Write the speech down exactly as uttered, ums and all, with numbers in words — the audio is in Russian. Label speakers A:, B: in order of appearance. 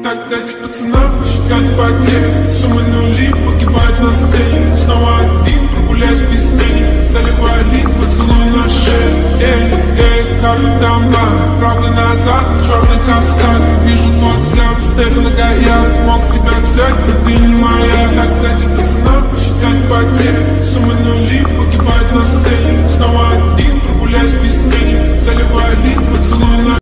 A: Так дайте пацанам посчитать потери. Суммы нули погибают на сцене. Снова один, прогуляюсь без тени. Заливаю лик, поцелуй на шею. Эй, эй, как там надо. Правда назад, черный каскад. Вижу твой взгляд, степь многояд. Мог тебя взять, но ты не моя. Так дайте пацанам посчитать потери. Суммы нули погибают на сцене. Снова один, прогуляюсь без тени. Заливаю лик, поцелуй на